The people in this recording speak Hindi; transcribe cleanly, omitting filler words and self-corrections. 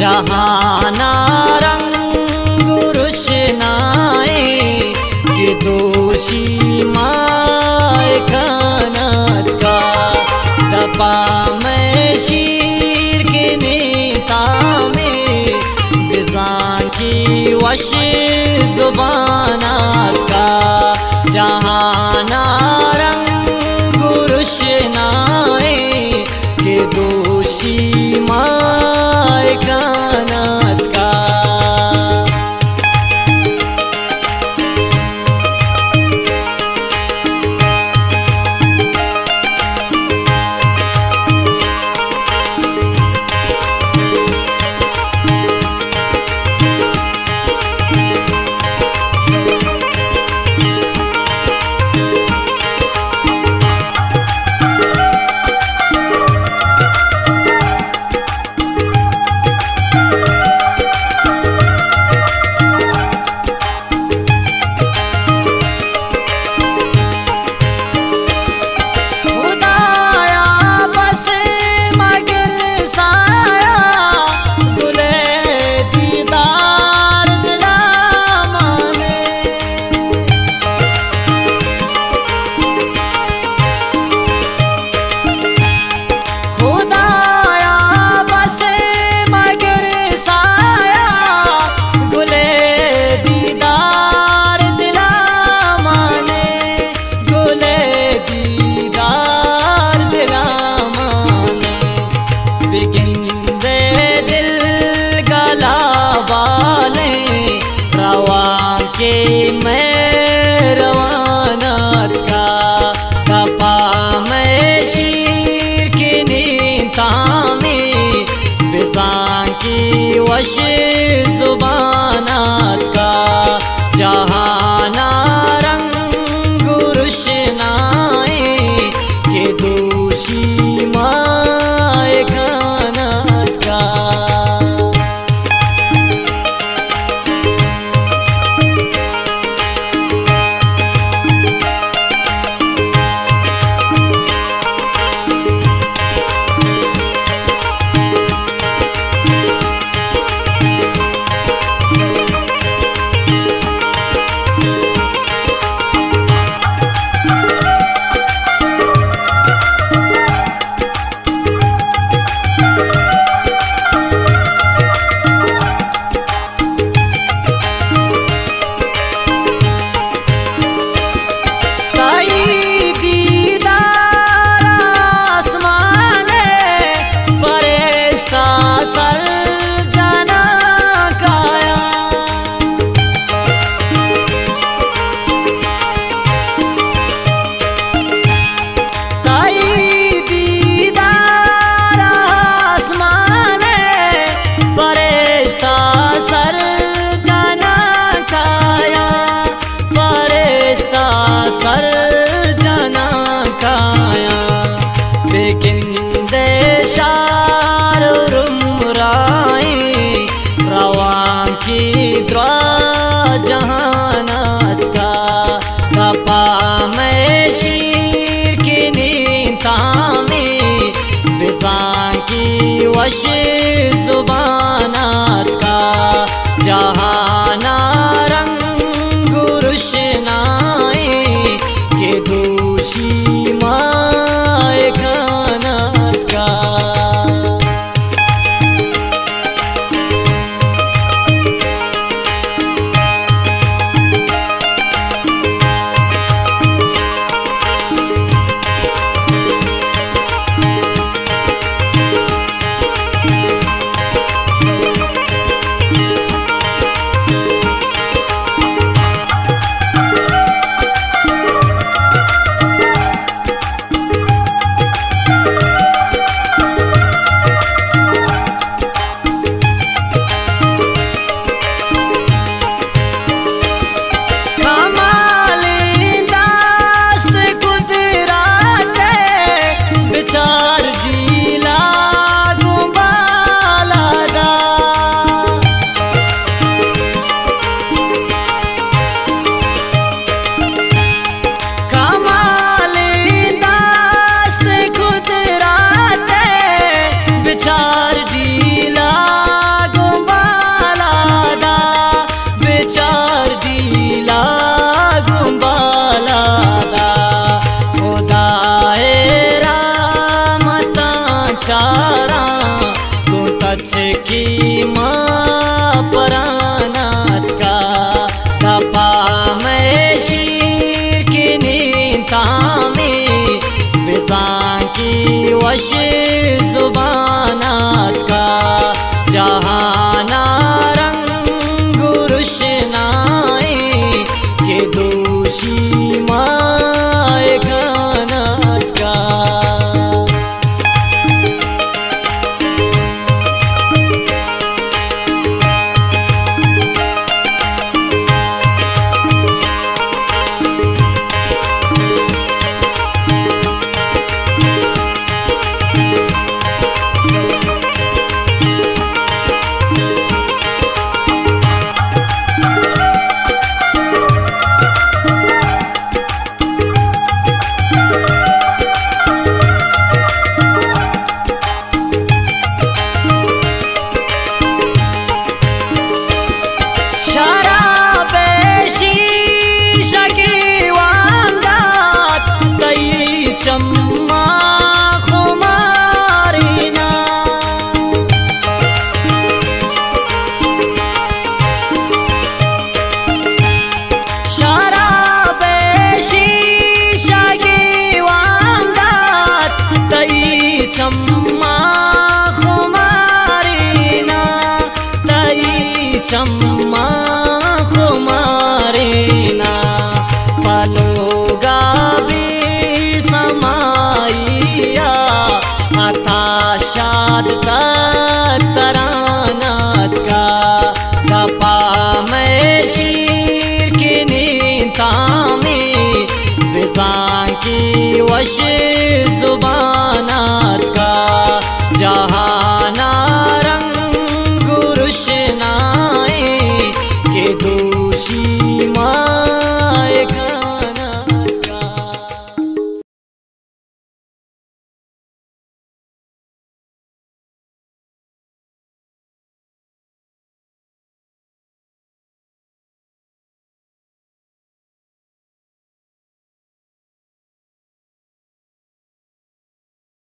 जहाना रंग रुशनाए के दोषी माए कानत का दपा में शीर के नेता में बिज़ां की वश जुबानात का जहाना रंग रुशनाए के दोषी माए कानत का। के मैं रवानत का दपा में शीर की नीता में बिज़ां की वश जुबानात का जहाना रंग रुशनाए के दोषी माए कानत का। जहानात का दपा में शीर की नीता में बिज़ां की वश जुबानात का जहाना रंग रुशनाए के दोषी माए कानत का। वश जुबानात का जहाना रंग रुशनाई के दोषी माए खानात का। चम्मा खुमारीना शराबे शीशा की वामदात तई चम्मा खुमारीना तई चम्मा खुमारीना पलोगा शाद तरानात का दपा में शीर की नीता में बिज़ां की वश जुबानात का जहाँ